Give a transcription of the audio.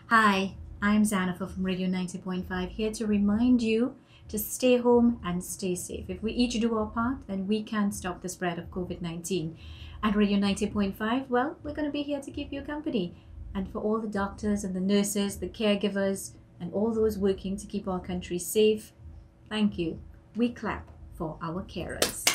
Hi, I'm Xanafa from Radio 90.5 here to remind you to stay home and stay safe. If we each do our part, then we can stop the spread of COVID-19. At Radio 90.5, well, we're going to be here to keep you company. And for all the doctors and the nurses, the caregivers, and all those working to keep our country safe, thank you. We clap for our carers.